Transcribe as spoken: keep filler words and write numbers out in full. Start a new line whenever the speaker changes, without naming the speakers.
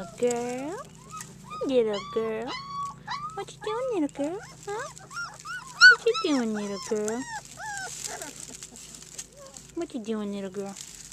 little girl? Little girl? What you doing, little girl? Huh? What you doing, little girl? What you doing, little girl?